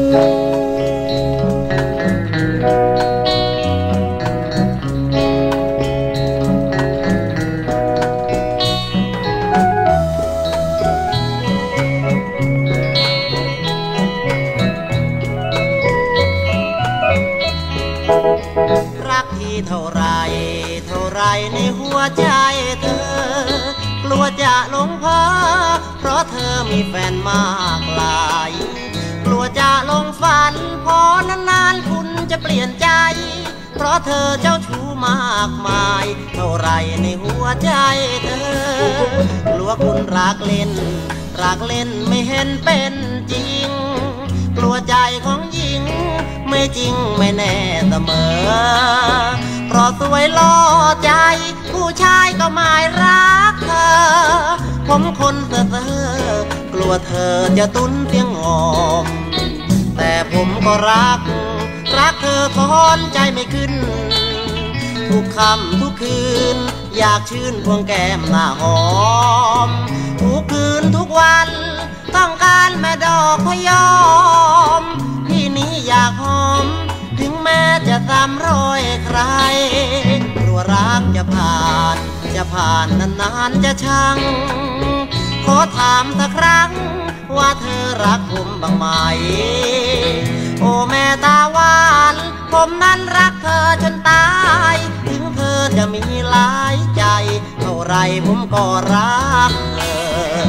เท่าไรในหัวใจเธอกลัวจะหลงเพ้อเพราะเธอมีแฟนมากหลายกลัวจะหลงฝันพอนานๆคุณจะเปลี่ยนใจเพราะเธอเจ้าชู้มากมายเท่าไรในหัวใจเธอกลัวคุณรักเล่นไม่เห็นเป็นจริงกลัวใจของหญิงไม่จริงไม่แน่เสมอเพราะสวยล่อใจผู้ชายก็ไม่รักเธอผมคนเซ่อกลัวเธอจะตุ้นเสียงงอมแต่ผมก็รักเธอทนใจไม่ขึ้นทุกค่ำทุกคืนอยากชื่นพวงแก้มหน้าหอมทุกคืนทุกวันต้องการแม่ดอกพยอมที่นี้อยากหอมถึงแม้จะซ้ำรอยใครกลัวรักจะผ่านนานๆจะชังขอถามสักครั้งว่าเธอรักผมบ้างไหมโอ้แม่ตาหวานผมนั้นรักเธอจนตายถึงเธอจะมีหลายใจเท่าไรผมก็รักเธอ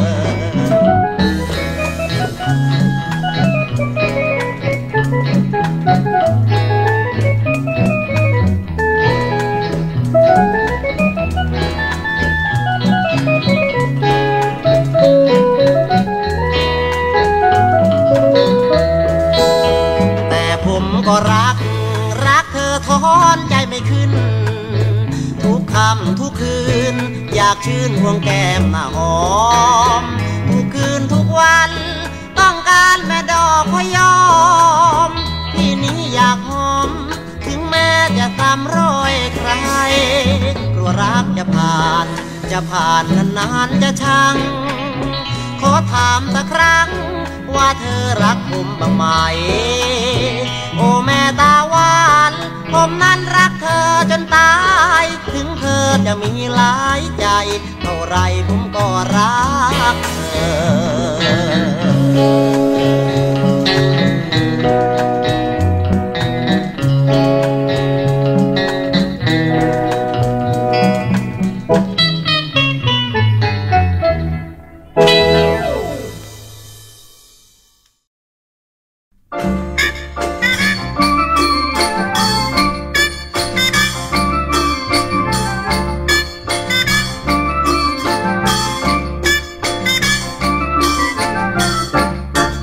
ก็รักเธอทอนใจไม่ขึ้นทุกค่ำทุกคืนอยากชื่นห่วงแก้มหน้าหอมทุกคืนทุกวันต้องการแม่ดอกพยอมที่นี้อยากหอมถึงแม้จะซ้ำรอยใครกลัวรักจะผ่านนานๆจะชังขอถามสักครั้งว่าเธอรักผมบ้างไหมโอ้แม่ตาหวานผมนั้นรักเธอจนตายถึงเธอจะมีหลายใจเท่าไรผมก็รักเธอ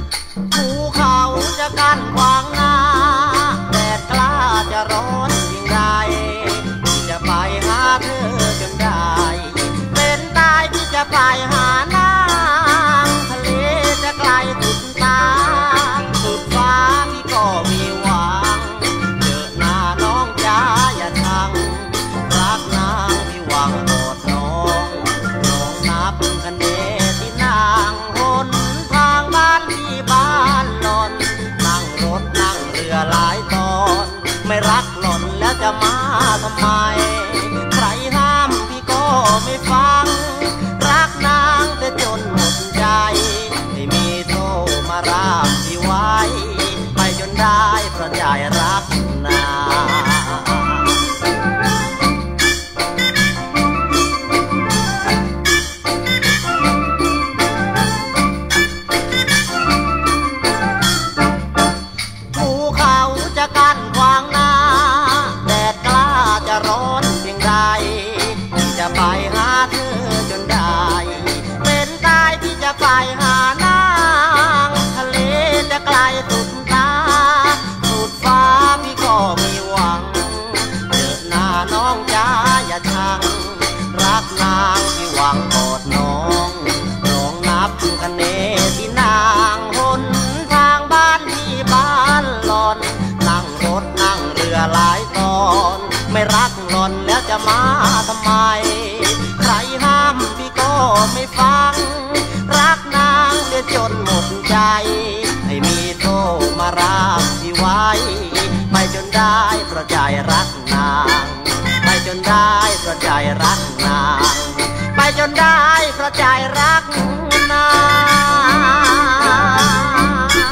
มารักที่ไว้ไปจนได้เพราะใจรักนางไปจนได้เพราะใจรักนางไปจนได้เพราะใจรักนาง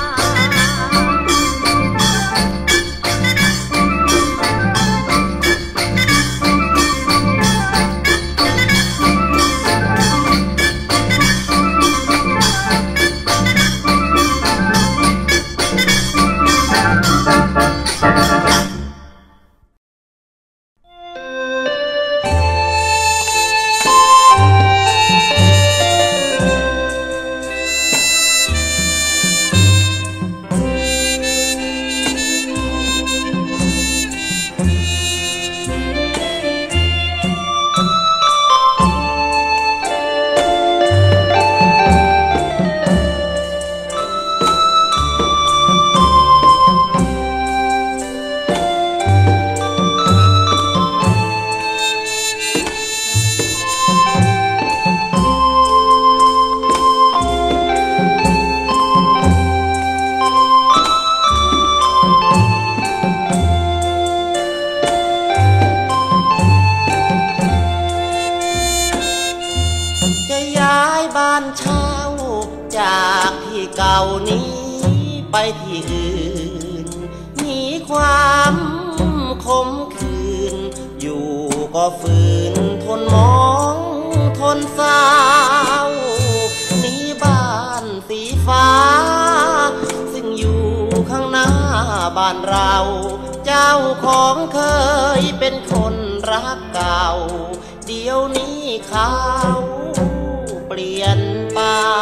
จากที่เก่านี้ไปที่อื่นมีความขมขื่นอยู่ก็ฝืนทนมองทนเศร้านี้บ้านสีฟ้าซึ่งอยู่ข้างหน้าบ้านเราเจ้าของเคยเป็นคนรักเก่าเดี๋ยวนี้เขาเปลี่ยนไป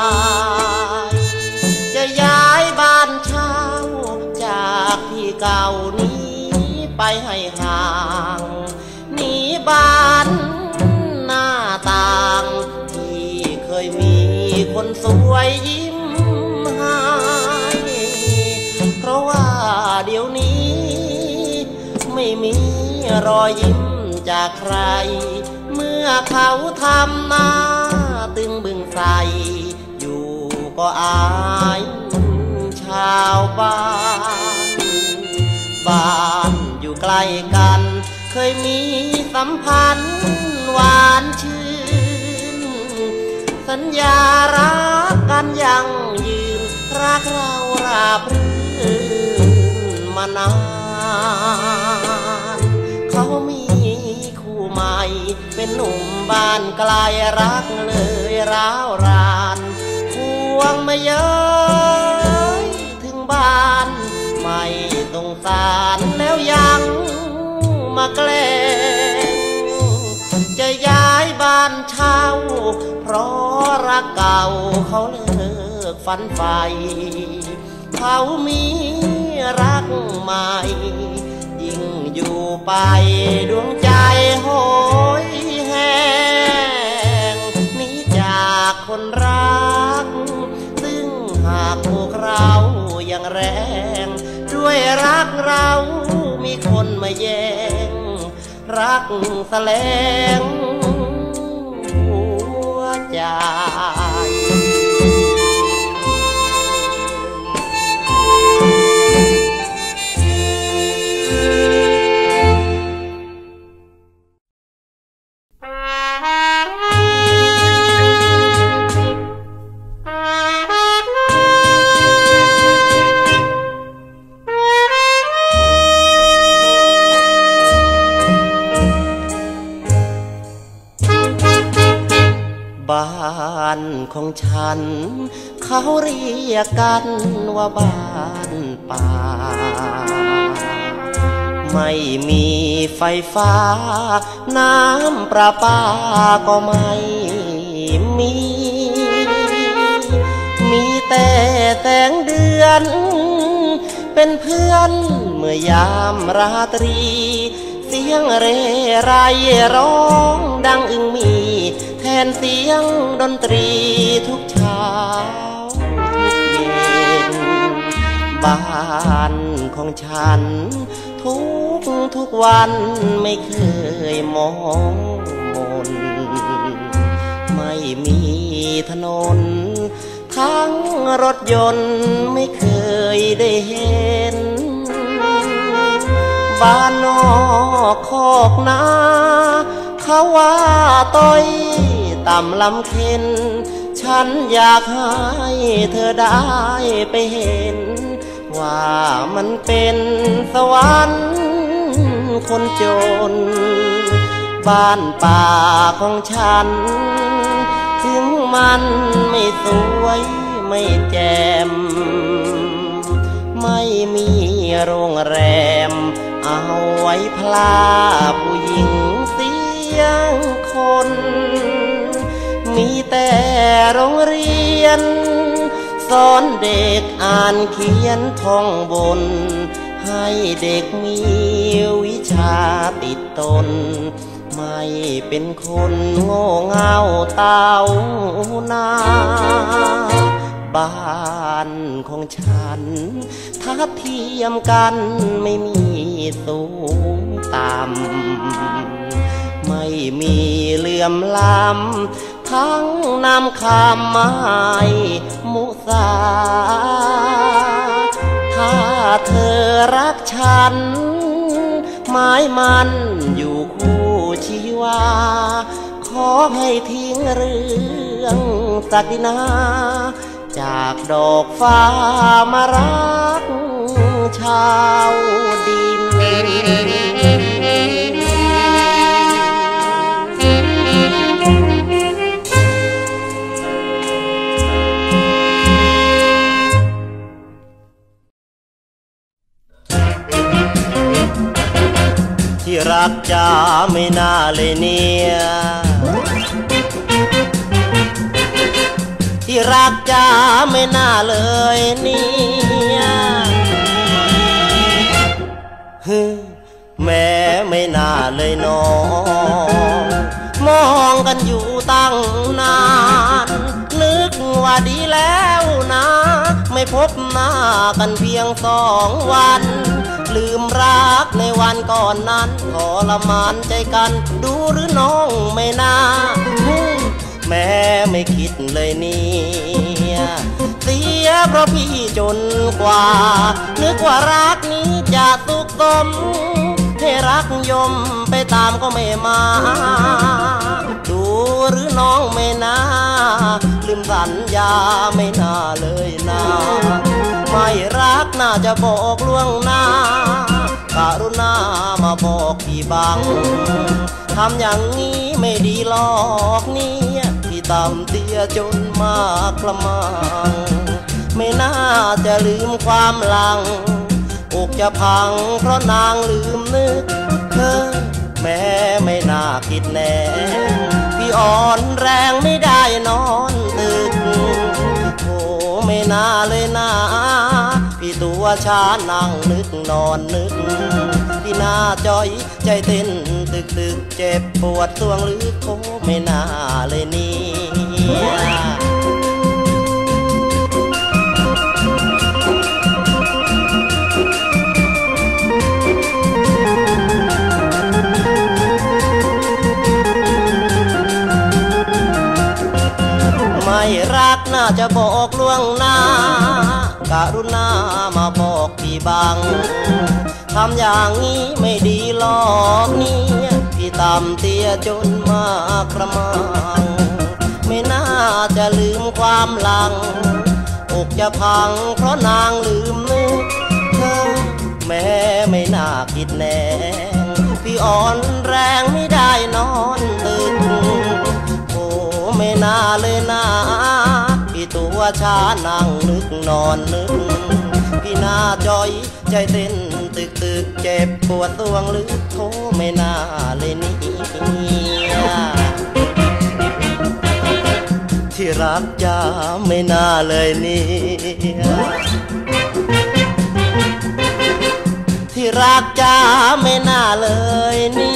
จะย้ายบ้านเช่าจากที่เก่านี้ไปให้ห่างหนีบ้านหน้าต่างที่เคยมีคนสวยยิ้มให้เพราะว่าเดี๋ยวนี้ไม่มีรอยยิ้มจากใครเมื่อเขาทำหน้าตึงบึงใสอยู่ก็อายชาวบ้านอยู่ใกล้กันเคยมีสัมพันธ์หวานชื่นสัญญารักกันยั่งยืนรักเราราบรื่นมานานเขามีคู่ใหม่เป็นหนุ่มบ้านไกลรักเลยร้าวรานห่วงไม่เย้ยถึงบ้านไม่สงสารแล้วยังมาแกล้งจะย้ายบ้านเช่าเพราะรักเก่าเขาเลิกฝันใฝ่เขามีรักใหม่ยิ่งอยู่ไปดวงใจโหยแห้งหนีจากคนรักซึ่งหากพวกเรายังแรงด้วยรักเรามีคนมาแย่งรักแสลงหัวใจบ้านของฉันเขาเรียกกันว่าบ้านป่าไม่มีไฟฟ้าน้ำประปาก็ไม่มีแต่แสงเดือนเป็นเพื่อนเมื่อยามราตรีเสียงเร่ไรร้องดังอึงมีแทนเสียงดนตรีทุกเช้าเย็นบ้านของฉันทุกวันไม่เคยมองมนไม่มีถนนทั้งรถยนต์ไม่เคยได้เห็บ้านนอกคอกนาเขาว่าต้อยต่ำลำเค็นฉันอยากให้เธอได้ไปเห็นว่ามันเป็นสวรรค์คนจนบ้านป่าของฉันถึงมันไม่สวยไม่แจ่มไม่มีโรงแรมเอาไว้พลาผู้หญิงเสียงคนมีแต่โรงเรียนสอนเด็กอ่านเขียนท่องบนให้เด็กมีวิชาติดตนไม่เป็นคนโง่เง่าเต้านาบ้านของฉันถ้าเทียมกันไม่มีสูงต่ำไม่มีเหลื่อมล้ำทั้งนำคำไม้มุสาถ้าเธอรักฉันหมายมันอยู่คู่ชีวาขอให้ทิ้งเรื่องศักดินาจากดอกฟ้ามารักชาวดินที่รักจะไม่น่าเลยเนี่ยที่รักจะไม่น่าเลยเนี่ยแม้ไม่น่าเลยน้องมองกันอยู่ตั้งนานนึกว่าดีแล้วนะไม่พบหน้ากันเพียง2 วันลืมรักในวันก่อนนั้นทรมานใจกันดูหรือน้องไม่น่าแม้ไม่คิดเลยเนี่ยเสียเพราะพี่จนกว่านึกว่ารักนี้จะสุขสมให้รักยมไปตามก็ไม่มาดูหรือน้องไม่น่าลืมสัญญาไม่น่าเลยนะไม่รักน่าจะบอกล่วงหน้ากรุณามาบอกพี่บังทำอย่างนี้ไม่ดีหรอกเนี่ยที่ต่ำเตี้ยจนมากละมังไม่น่าจะลืมความหลังอกจะพังเพราะนางลืมนึกเธอแม้ไม่น่าคิดแน่พี่อ่อนแรงไม่ได้นอนตึกโอ้ไม่น่าเลยนะพี่ตัวช้านั่งนึกนอนนึกพี่น่าจ้อยใจเต้นตึกตึกเจ็บปวดสวงลึกโอ้ไม่น่าเลยนี่ไม่รักน่าจะบอกล่วงหน้ากรุณามาบอกพี่บังทำอย่างนี้ไม่ดีหรอกเนี่ยพี่ต่ำเตี้ยจนมากประมังไม่น่าจะลืมความหลังอกจะพังเพราะนางลืมนึกเธอแม้ไม่น่าคิดแน่พี่อ่อนแรงไม่ได้นอนตื่นไม่น่าเลยนะพี่ตัวช้านั่งนึกนอนนึกพี่น่าจ้อยใจเต้นตึกตึกเจ็บปวดสวงลึกโธ่ไม่น่าเลยนี่ที่รักจะไม่น่าเลยนี่ที่รักจะไม่น่าเลยนี่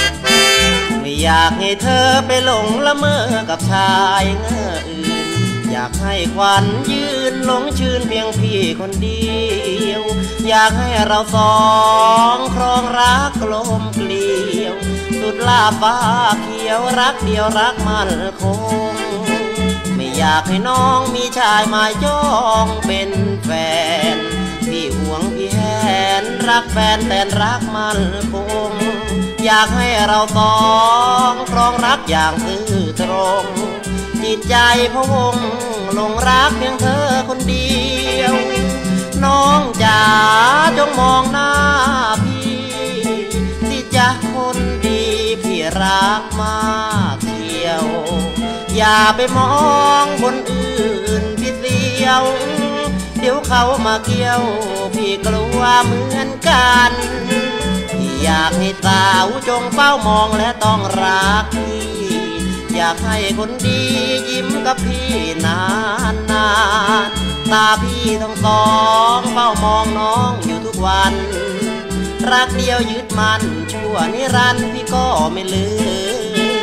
อยากให้เธอไปหลงละเมอกับชายอื่นอยากให้ควันยืนหลงชื่นเพียงพี่คนเดียวอยากให้เราสองครองรักกลมเกลียวสุดลาฟ้าเขียวรักเดียวรักมันคงไม่อยากให้น้องมีชายมาจ้องเป็นแฟนพี่ห่วงพี่แหนรักแฟนแต่รักมันคงอยากให้เราสองครองรักอย่างซื่อตรงจิตใจพะวงหลงรักเพียงเธอคนเดียวน้องจ๋าจงมองหน้าพี่ที่จะคนดีพี่รักมากเที่ยวอย่าไปมองคนอื่นพี่เสียวเดี๋ยวเขามาเกี่ยวพี่กลัวเหมือนกันพี่อยากให้สาวจงเฝ้ามองและต้องรักพี่อยากให้คนดียิ้มกับพี่นานนานตาพี่ต้องสองเฝ้ามองน้องอยู่ทุกวันรักเดียวยึดมันชั่วนิรันดร์พี่ก็ไม่ลืม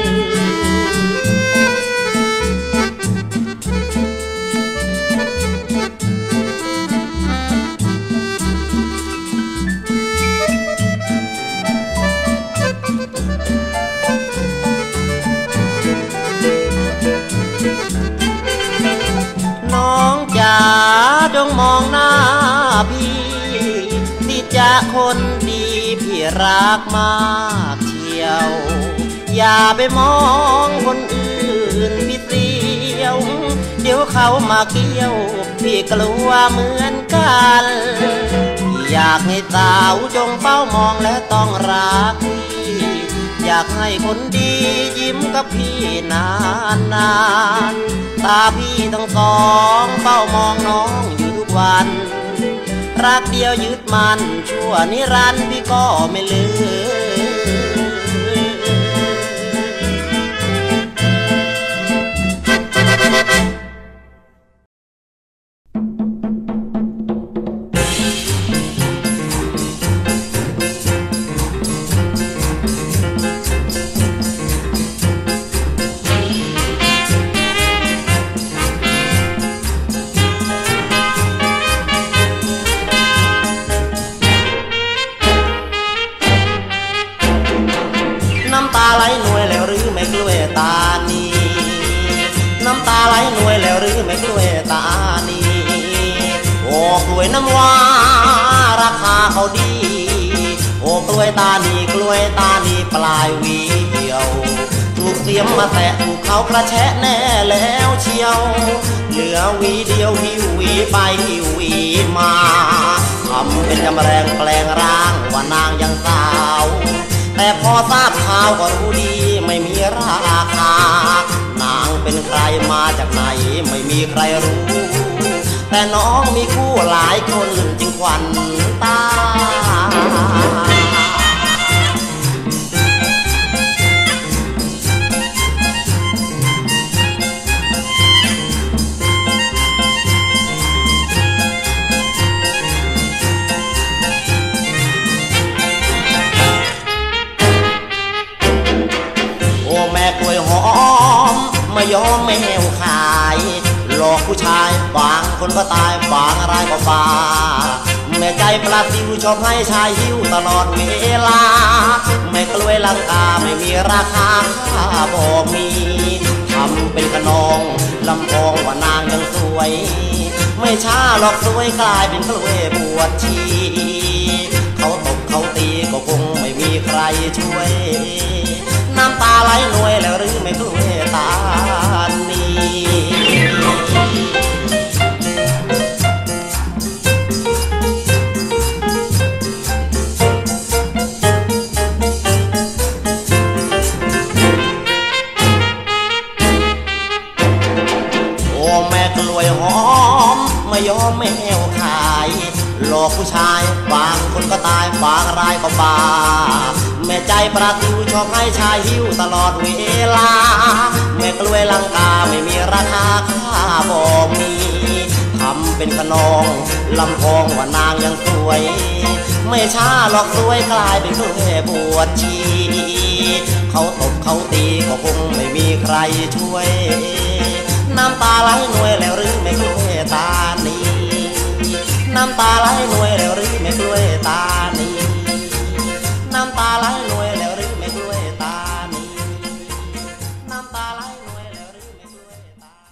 น้องจ๋าจงมองหน้าพี่ที่จะคนดีพี่รักมากเที่ยวอย่าไปมองคนอื่นพี่เสียวเดี๋ยวเขามาเกี่ยวพี่กลัวเหมือนกันอยากให้สาวจงเฝ้ามองและต้องรักพี่อยากให้คนดียิ้มกับพี่นานนานตาพี่ทั้งสองเฝ้ามองน้องอยู่ทุกวันรักเดียวยึดมันชั่วนิรันดร์พี่ก็ไม่ลืน้ำตาไหลหน่วยแล้วหรือไม่กล้วยตานีน้ำตาไหลหน่วยแล้วหรือไม่กล้วยตานีโอ้กล้วยน้ำว้าราคาเขาดีโอ้กล้วยตานีกล้วยตานีปลายหวีเหี่ยวถูกเสียมมาแตะถูกเขากระแชะแน่แล้วเชียวเหลือหวีเดียวหิวหวีไปหิวหวีมาทำเป็นจำแรงแปลงร่างว่านางยังสาวแต่พอทราบข่าวก็รู้ดีไม่มีราคานางเป็นใครมาจากไหนไม่มีใครรู้แต่น้องมีคู่หลายคนจึงขวัญตาแม่กล้วยหอมไม่ยอมไม่แหวขายหลอกผู้ชายบางคนก็ตายบางรายก็บาแม่ใจปลาซิวชอบให้ชายหิวตลอดเวลาแม่กล้วยลังกาไม่มีราคาค่าบอกมีทำเป็นขนองลำพองว่านางยังสวยไม่ช้าหรอกสวยกลายเป็นกล้วยปวดชีเขาตบเขาตีก็คงไม่มีใครช่วยน้ำตาไหลหน่วยแล้วหรือไม่กล้วยตานีโอ้แม่กล้วยหอมไม่ยอมไม่แหวขายหลอกผู้ชายบางคนก็ตายบางรายก็บาแม่ใจปลาซิวชอบให้ชายหิวตลอดเวลาแม่กล้วยลังกาไม่มีราคาค่าบอกมีทำเป็นขนองลำพองว่านางยังสวยไม่ช้าหรอกสวยกลายเป็นกล้วยปวดชีเขาตบเขาตีก็คงไม่มีใครช่วยน้ำตาไหลหน่วยแล้วหรือไม่กล้วยตานีน้ำตา